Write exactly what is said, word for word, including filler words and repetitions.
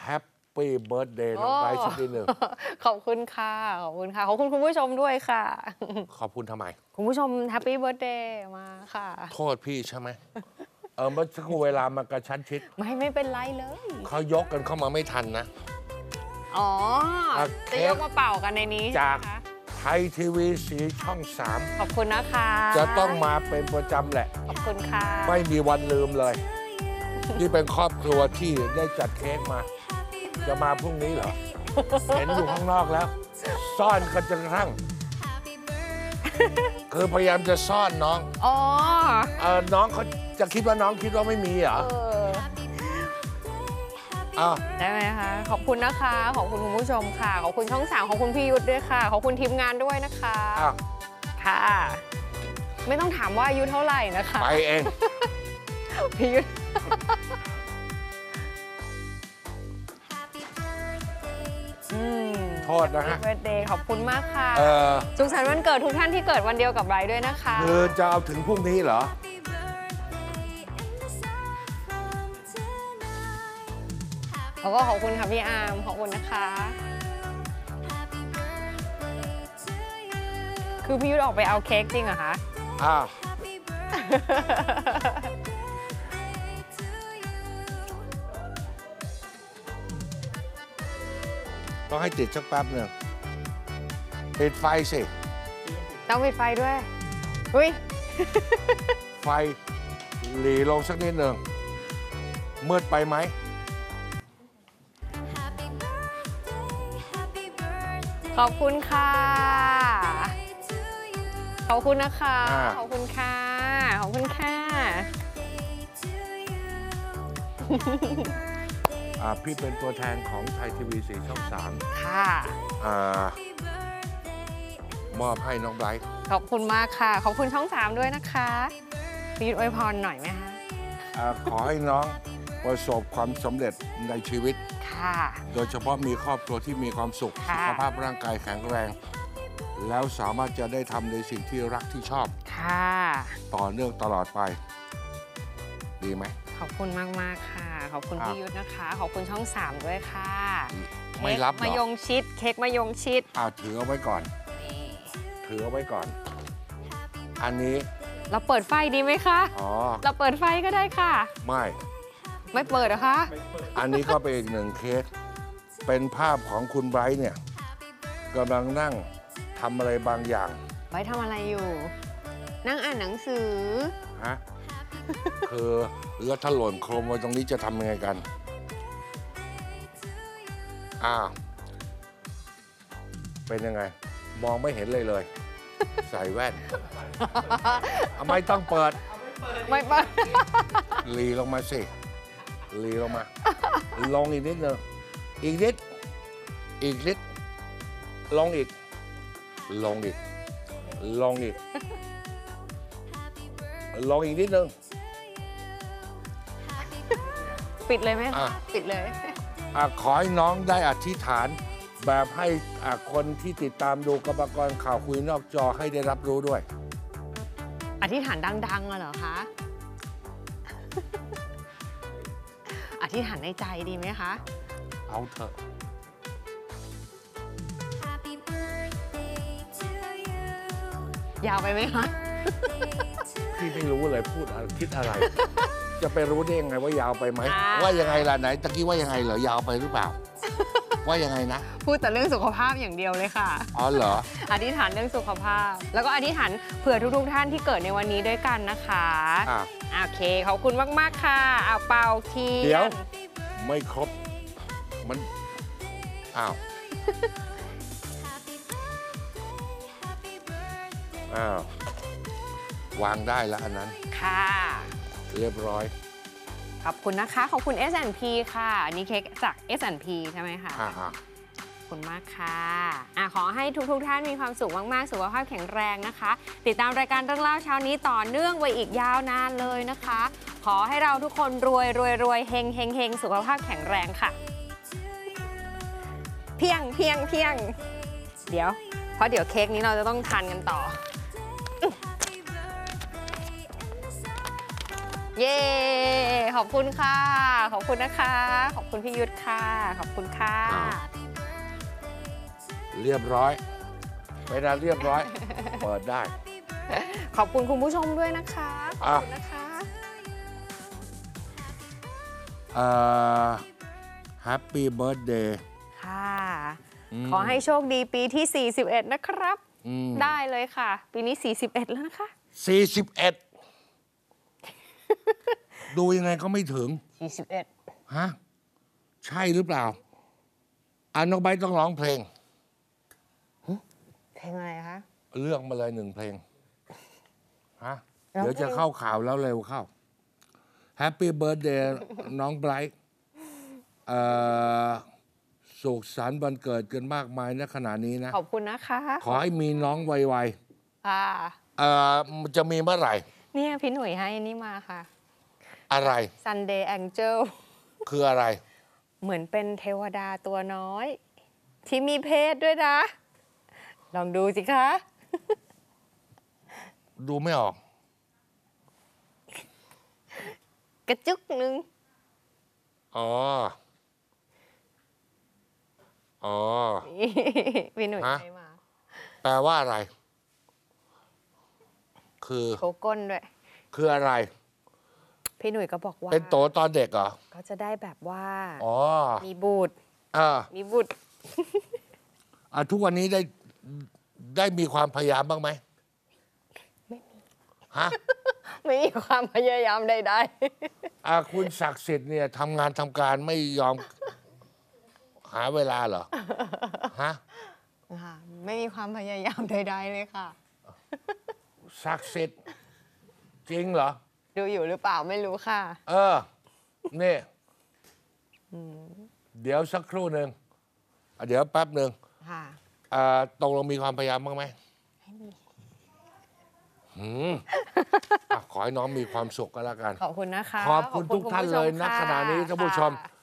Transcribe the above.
แฮปปี้เบิร์ธเดย์น้องไบรท์สักนิดหนึ่งขอบคุณค่ะขอบคุณค่ะขอบคุณคุณผู้ชมด้วยค่ะขอบคุณทำไมคุณผู้ชมแฮปปี้เบิร์ธเดย์มาค่ะโทษพี่ใช่ไหมเออเมื่อสักครู่เวลามากระชั้นชิดไม่ไม่เป็นไรเลยเขายกกันเข้ามาไม่ทันนะอ๋อจะยกมาเป่ากันในนี้จากไทยทีวีสีช่องสามขอบคุณนะคะจะต้องมาเป็นประจำแหละขอบคุณค่ะไม่มีวันลืมเลยที่เป็นครอบครัวที่ได้จัดเค้กมาจะมาพรุ่งนี้เหรอเห็นอยู่ข้างนอกแล้วซ่อนกันจนกระทั่งคือพยายามจะซ่อนน้องอ๋อเออน้องเขาจะคิดว่าน้องคิดว่าไม่มีเหรออ้าวได้ไหมคะขอบคุณนะคะขอบคุณคุณผู้ชมค่ะขอบคุณช่องสามขอบคุณพี่ยุทธด้วยค่ะขอบคุณทีมงานด้วยนะคะค่ะไม่ต้องถามว่าอายุเท่าไหร่นะคะไปเองพี่ยุทธโทษนะฮะเบิร์ธเดย์ขอบคุณมากค่ะสุขสันต์วันเกิดทุกท่านที่เกิดวันเดียวกับไบรท์ด้วยนะคะคือจะเอาถึงพรุ่งนี้เหรอขอบขอบคุณค่ะพี่อาร์มขอบคุณนะคะคือพี่ยุทธออกไปเอาเค้กจริงเหรอคะอ้าต้องให้ติดสักแป๊บหนึ่งปิดไฟสิต้องปิดไฟด้วยอุ้ยไฟหลีลงสักนิดหนึ่งมืดไปไหมขอบคุณค่ะขอบคุณนะคะขอบคุณค่ะขอบคุณค่ะพี่เป็นตัวแทนของไทยทีวีสีช่องสามค่ะมอบให้น้องไบรท์ขอบคุณมากค่ะขอบคุณช่องสามด้วยนะคะพี่ยุทธอวยพรหน่อยไหมคะขอให้น้องประสบความสำเร็จในชีวิตค่ะโดยเฉพาะมีครอบครัวที่มีความสุขสุขภาพร่างกายแข็งแรงแล้วสามารถจะได้ทำในสิ่งที่รักที่ชอบค่ะต่อเนื่องตลอดไปดีไหมขอบคุณมากมากค่ะขอบคุณพี่ยุทธนะคะขอบคุณช่องสามด้วยค่ะไม่รับมายงชิดเค้กมายงชิดอ่าถือเอาไว้ก่อนถือเอาไว้ก่อนอันนี้เราเปิดไฟดีไหมคะอ๋อเราเปิดไฟก็ได้ค่ะไม่ไม่เปิดเหรอคะอันนี้ก็เป็นอีกหนึ่งเคสเป็นภาพของคุณไบรท์เนี่ยกำลังนั่งทำอะไรบางอย่างไบรท์ทำอะไรอยู่นั่งอ่านหนังสือฮะคือแล้วถ้าหล่นโครมไว้ตรงนี้จะทำยังไงกันอ้าวเป็นยังไงมองไม่เห็นเลยเลยใส่แว่นไม่ต้องเปิดไม่เปิดหลีลงมาสิหลีลงมาลงอีกนิดนึงอีกนิดอีกนิดลงอีกลงอีกลงอีกลงอีกนิดนึงปิดเลยไหมคะปิดเลยขอให้น้องได้อธิษฐานแบบให้คนที่ติดตามดูกรรมกรข่าวคุยนอกจอให้ได้รับรู้ด้วยอธิษฐานดังๆเหรอคะอธิษฐานในใจดีไหมคะเอาเถอะยาวไปไหมคะพี่ไม่รู้เลยพูดคิดอะไรจะไปรู้ได้ยังไงว่ายาวไปไหมว่ายังไงล่ะไหนตะกี้ว่ายังไงเหรอยาวไปหรือเปล่าว่ายังไงนะพูดแต่เรื่องสุขภาพอย่างเดียวเลยค่ะอ๋อเหรออธิษฐานเรื่องสุขภาพแล้วก็อธิษฐานเผื่อทุกๆท่านที่เกิดในวันนี้ด้วยกันนะคะโอเคขอบคุณมากๆค่ะเอาเป่าทีเดี๋ยวไม่ครบมันอ้าวอ้าววางได้แล้วอันนั้นค่ะเรียบร้อยขอบคุณนะคะขอบคุณ เอส แอนด์ พี ค่ะอันนี้เค้กจาก เอส แอนด์ พี ใช่ไหมคะขอบคุณมากค่ะอ่ะขอให้ทุกๆท่านมีความสุขมากๆสุขภาพแข็งแรงนะคะติดตามรายการเรื่องเล่าเช้านี้ต่อเนื่องไปอีกยาวนานเลยนะคะขอให้เราทุกคนรวยรวยรวยเฮงเฮงเฮงสุขภาพแข็งแรงค่ะเพียงเพียงเพียงเดี๋ยวเพราะเดี๋ยวเค้กนี้เราจะต้องทานกันต่อเย้ ขอบคุณค่ะ ขอบคุณนะคะ ขอบคุณพี่ยุทธค่ะ ขอบคุณค่ะอ้าว เรียบร้อยเวลาเรียบร้อย เปิดได้ขอบคุณคุณผู้ชมด้วยนะคะ ขอบคุณนะคะเอ่อ Happy Birthday ค่ะมขอให้โชคดีปีที่ สี่สิบเอ็ด นะครับอืมได้เลยค่ะ ปีนี้ สี่สิบเอ็ด แล้วนะคะสี่สิบเอ็ด ดูยังไงก็ไม่ถึงสี่สิบเอ็ดฮะ ใช่หรือเปล่าอ่ะน้องใบร์ทต้องร้องเพลงเพลงอะไรคะเลือกมาเลยหนึ่งเพลง ฮะร้องเพลงเดี๋ยวจะเข้าข่าวแล้วเร็วเข้า Happy Birthday น้องไบรท์เอ่อสุขสันต์วันเกิดกันมากมายณขณะนี้นะขอบคุณนะคะขอให้มีน้องไวค่ะๆเอ่อมันจะมีเมื่อไหร่เนี่ยพี่หนุ่ยให้นี่มาค่ะอะไร Sunday Angel คืออะไรเหมือนเป็นเทวดาตัวน้อย ที่มีเพศด้วยนะ ลองดูสิคะดูไม่ออกกระจุกหนึ่งอ๋อ อ๋อพี่หนุ่ยฮะให้มาแปลว่าอะไร คือโชว์ก้นด้วยคืออะไรพี่หนุ่ยก็บอกว่าเป็นโตตอนเด็กเหรอก็จะได้แบบว่าอ๋อมีบุตรอ่ามีบุตรอ่ะทุกวันนี้ได้ได้มีความพยายามบ้างไหมไม่มีฮะไม่มีความพยายามใดอ่ะคุณศักดิ์สิทธิ์เนี่ยทำงานทำการไม่ยอม หาเวลาเหรอ ฮะๆค่ะไม่มีความพยายามใด ๆ เลยค่ะศักดิ์สิทธิ์จริงเหรอดูอยู่หรือเปล่าไม่รู้ค่ะเออ นี่ เดี๋ยวสักครู่หนึ่งอ่ะเดี๋ยวแป๊บหนึ่งค่ะอ่าตกลงมีความพยายามบ้างไหมหืมอ่ะขอให้น้องมีความสุขก็แล้วกันขอบคุณนะคะขอบคุณทุกท่านเลยณณผู้ชมขณะนี้ท่านผู้ชมค่ะ